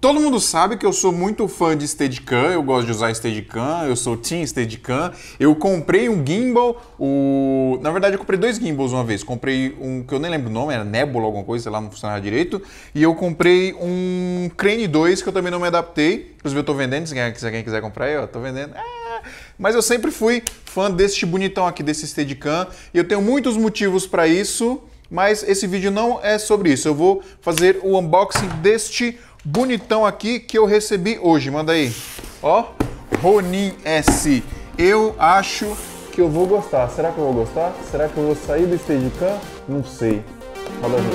Todo mundo sabe que eu sou muito fã de Steadicam, eu gosto de usar Steadicam, eu sou Team Steadicam. Eu comprei um gimbal, na verdade eu comprei dois gimbals uma vez. Comprei um que eu nem lembro o nome, era Nebula alguma coisa, sei lá, não funcionava direito. E eu comprei um Crane 2 que eu também não me adaptei. Inclusive eu tô vendendo, se alguém quiser comprar aí, ó, tô vendendo. Mas eu sempre fui fã deste bonitão aqui, desse Steadicam. E eu tenho muitos motivos para isso, mas esse vídeo não é sobre isso. Eu vou fazer o unboxing deste bonitão aqui que eu recebi hoje. Manda aí. Ó, Ronin S. Eu acho que eu vou gostar. Será que eu vou gostar? Será que eu vou sair do Steadicam? Não sei. Fala aí.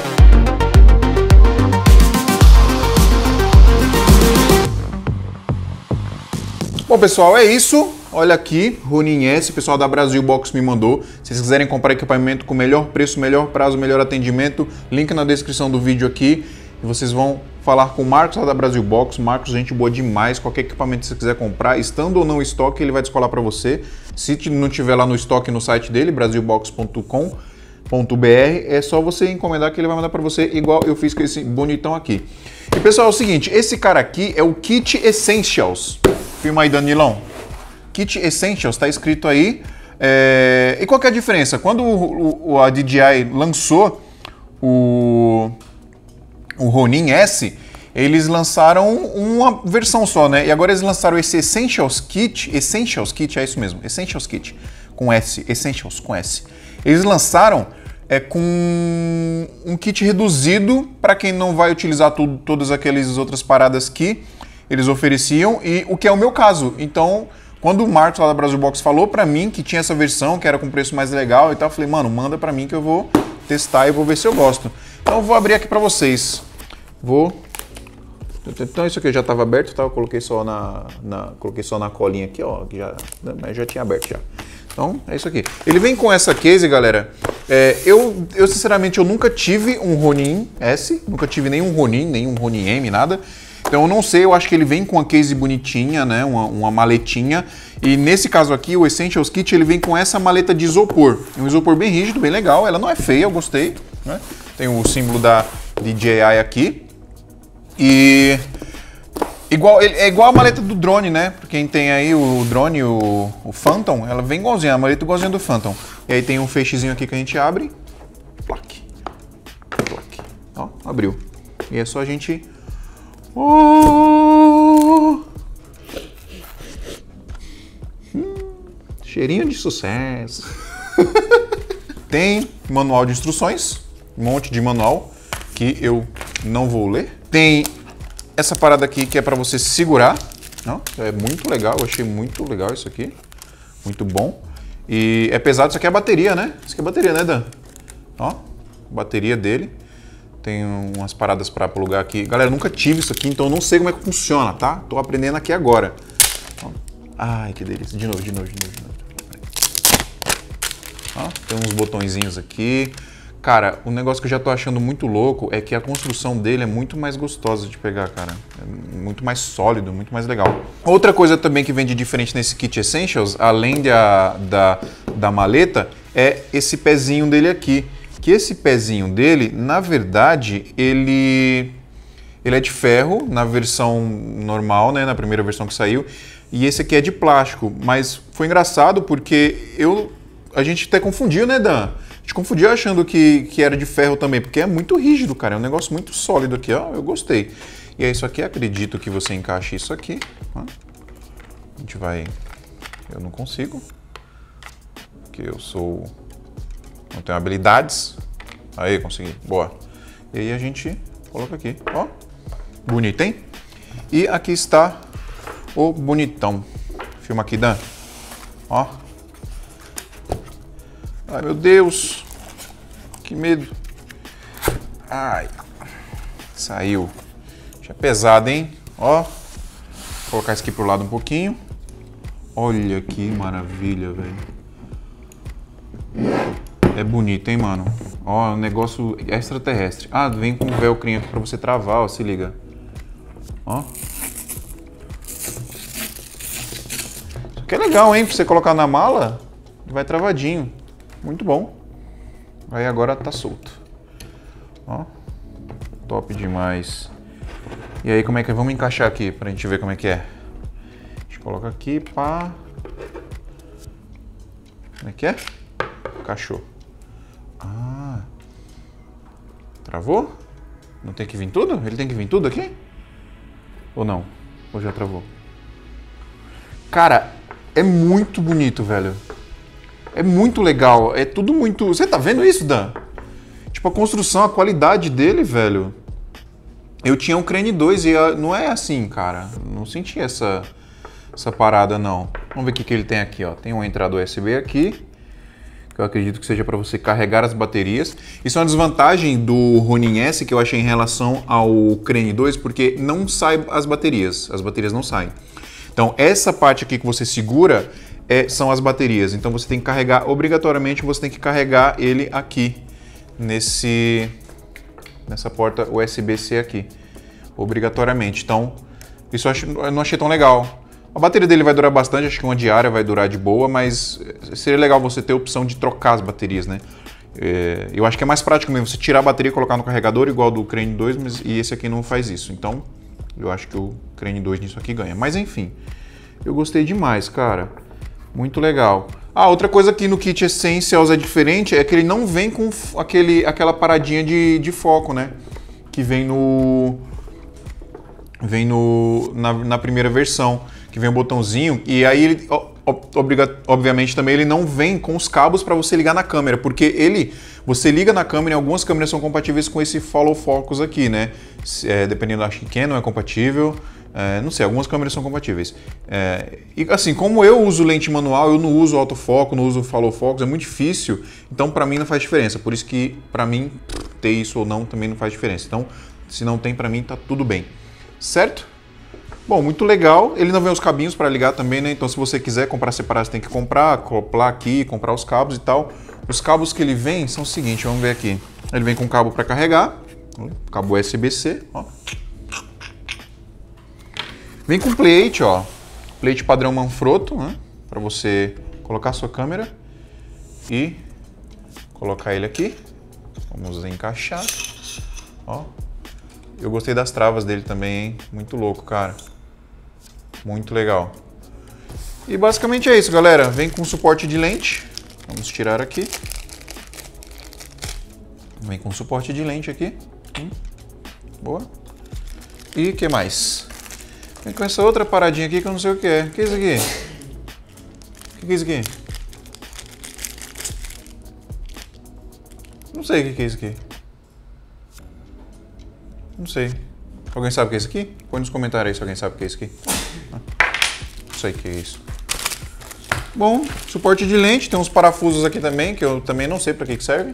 Bom, pessoal, é isso. Olha aqui, Ronin S, o pessoal da Brasil Box me mandou. Se vocês quiserem comprar equipamento com melhor preço, melhor prazo, melhor atendimento, link na descrição do vídeo aqui. E vocês vão falar com o Marcos lá da Brasil Box. Marcos, gente boa demais. Qualquer equipamento que você quiser comprar, estando ou não em estoque, ele vai descolar para você. Se não tiver lá no estoque no site dele, brasilbox.com.br, é só você encomendar que ele vai mandar para você, igual eu fiz com esse bonitão aqui. E pessoal, é o seguinte, esse cara aqui é o Kit Essentials. Filma aí, Danilão. Kit Essentials, tá escrito aí. E qual que é a diferença? Quando a DJI lançou o Ronin S, eles lançaram uma versão só, né? E agora eles lançaram esse Essentials Kit, é isso mesmo, Essentials Kit, com S, Essentials com S. Eles lançaram com um kit reduzido para quem não vai utilizar todas aquelas outras paradas que eles ofereciam, e o que é o meu caso. Então, quando o Marcos lá da Brasil Box falou para mim que tinha essa versão, que era com preço mais legal e tal, eu falei, mano, manda para mim que eu vou testar e vou ver se eu gosto. Então eu vou abrir aqui para vocês. Então isso aqui já estava aberto, tá? Eu coloquei só na colinha aqui, ó, mas já tinha aberto já. Então é isso aqui. Ele vem com essa case, galera. Eu sinceramente eu nunca tive um Ronin S, nunca tive nenhum Ronin M, nada. Então eu não sei, eu acho que ele vem com uma case bonitinha, né, uma maletinha. E nesse caso aqui, o Essentials Kit, ele vem com essa maleta de isopor. Um isopor bem rígido, bem legal. Ela não é feia, eu gostei, né? Tem o símbolo da DJI aqui. E é igual a maleta do drone, né? Pra quem tem aí o drone, o Phantom, ela vem igualzinha, a maleta igualzinha do Phantom. E aí tem um feixezinho aqui que a gente abre. Plac. Plac. Ó, abriu. E é só a gente... Cheirinho de sucesso. Tem manual de instruções, um monte de manual que eu não vou ler. Tem essa parada aqui que é para você segurar. Não, é muito legal, eu achei muito legal isso aqui. Muito bom. E é pesado, isso aqui é a bateria, né? Isso aqui é a bateria, né, Dan? Ó, bateria dele. Tem umas paradas para plugar aqui. Galera, eu nunca tive isso aqui, então eu não sei como é que funciona, tá? Tô aprendendo aqui agora. Ai, que delícia. De novo. Ó, tem uns botõezinhos aqui. Cara, o negócio que eu já tô achando muito louco é que a construção dele é muito mais gostosa de pegar, cara. É muito mais sólido, muito mais legal. Outra coisa também que vem de diferente nesse Kit Essentials, além da maleta, é esse pezinho dele aqui. Que esse pezinho dele, na verdade, ele é de ferro na versão normal, né, na primeira versão que saiu, e esse aqui é de plástico, mas foi engraçado porque a gente até confundiu, né, Dan? A gente confundiu achando que era de ferro também, porque é muito rígido, cara, é um negócio muito sólido aqui, ó, eu gostei. E é isso aqui, acredito que você encaixe isso aqui, ó. A gente vai... Eu não consigo, porque eu não tenho habilidades. Aí, consegui. Boa. E aí a gente coloca aqui. Ó. Bonito, hein? E aqui está o bonitão. Filma aqui, Dan. Ó. Ai, meu Deus. Que medo. Ai. Saiu. Já é pesado, hein? Ó. Vou colocar isso aqui pro lado um pouquinho. Olha que maravilha, velho. É bonito, hein, mano? Ó, um negócio extraterrestre. Ah, vem com um velcrinho aqui pra você travar, ó, se liga. Ó. Isso aqui é legal, hein? Pra você colocar na mala, vai travadinho. Muito bom. Aí agora tá solto. Ó. Top demais. E aí, como é que vamos encaixar aqui pra gente ver como é que é? A gente coloca aqui, pá. Como é que é? Encaixou. Ah. Travou? Não tem que vir tudo? Ele tem que vir tudo aqui? Ou não? Ou já travou? Cara, é muito bonito, velho. É muito legal. É tudo muito... Você tá vendo isso, Dan? Tipo, a construção, a qualidade dele, velho. Eu tinha um Crane 2 e não é assim, cara. Não senti essa parada, não. Vamos ver o que ele tem aqui, ó. Tem uma entrada USB aqui, que eu acredito que seja para você carregar as baterias. Isso é uma desvantagem do Ronin S que eu achei em relação ao Crane 2, porque não sai as baterias não saem. Então, essa parte aqui que você segura são as baterias. Então, você tem que carregar, obrigatoriamente, você tem que carregar ele aqui, nessa porta USB-C aqui, obrigatoriamente. Então, isso eu não achei tão legal. A bateria dele vai durar bastante, acho que uma diária vai durar de boa, mas seria legal você ter a opção de trocar as baterias, né? Eu acho que é mais prático mesmo você tirar a bateria e colocar no carregador, igual do Crane 2, e esse aqui não faz isso. Então, eu acho que o Crane 2 nisso aqui ganha. Mas enfim, eu gostei demais, cara. Muito legal. Ah, outra coisa que no kit Essentials é diferente é que ele não vem com aquela paradinha de foco, né? Que vem na primeira versão, que vem o botãozinho, e aí ele, obviamente também ele não vem com os cabos para você ligar na câmera, porque você liga na câmera e algumas câmeras são compatíveis com esse Follow Focus aqui, né? Dependendo, acho que Canon é compatível. Não sei, algumas câmeras são compatíveis. E assim, como eu uso lente manual, eu não uso autofoco, não uso follow focus, é muito difícil, então pra mim não faz diferença. Por isso que pra mim ter isso ou não também não faz diferença. Então, se não tem pra mim, tá tudo bem. Certo? Bom, muito legal. Ele não vem os cabinhos para ligar também, né? Então, se você quiser comprar separado, você tem que comprar, acoplar aqui, comprar os cabos e tal. Os cabos que ele vem são os seguintes, vamos ver aqui. Ele vem com cabo para carregar, cabo USB-C, ó. Vem com plate, ó, plate padrão Manfrotto, né, para você colocar a sua câmera e colocar ele aqui. Vamos encaixar, ó. Eu gostei das travas dele também, hein? Muito louco, cara. Muito legal. E basicamente é isso, galera. Vem com suporte de lente. Vamos tirar aqui. Vem com suporte de lente aqui. Boa. E o que mais? Vem com essa outra paradinha aqui que eu não sei o que é. O que é isso aqui? O que é isso aqui? Não sei o que é isso aqui. Não sei. Alguém sabe o que é isso aqui? Põe nos comentários aí se alguém sabe o que é isso aqui. Não sei o que é isso. Bom, suporte de lente. Tem uns parafusos aqui também, que eu também não sei para que serve.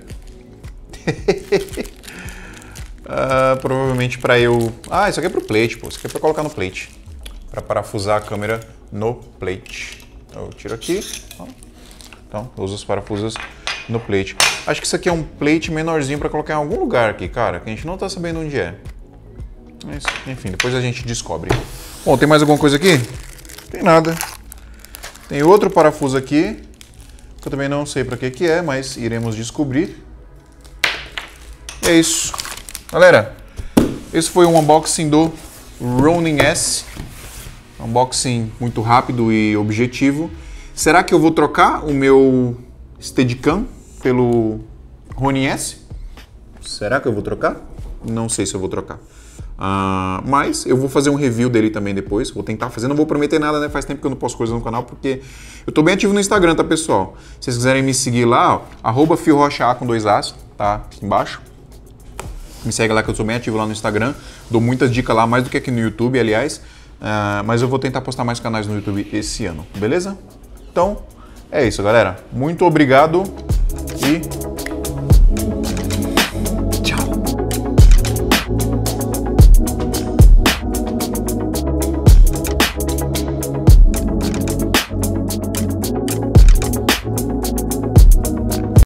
Provavelmente para eu... Ah, isso aqui é pro plate, pô. Isso aqui é para colocar no plate. Para parafusar a câmera no plate. Eu tiro aqui. Ó. Então, eu uso os parafusos no plate. Acho que isso aqui é um plate menorzinho para colocar em algum lugar aqui, cara, que a gente não tá sabendo onde é. Mas, enfim, depois a gente descobre. Bom, tem mais alguma coisa aqui? Tem nada. Tem outro parafuso aqui, que eu também não sei para que é, mas iremos descobrir. E é isso. Galera, esse foi um unboxing do Ronin S. Unboxing muito rápido e objetivo. Será que eu vou trocar o meu Steadicam pelo Ronin S? Será que eu vou trocar? Não sei se eu vou trocar. Mas eu vou fazer um review dele também depois. Vou tentar fazer, não vou prometer nada, né? Faz tempo que eu não posto coisas no canal, porque eu tô bem ativo no Instagram, tá, pessoal? Se vocês quiserem me seguir lá, ó, @fiorocha com 2 As, tá aqui embaixo. Me segue lá que eu sou bem ativo lá no Instagram. Dou muitas dicas lá, mais do que aqui no YouTube, aliás. Mas eu vou tentar postar mais canais no YouTube esse ano, beleza? Então, é isso, galera. Muito obrigado e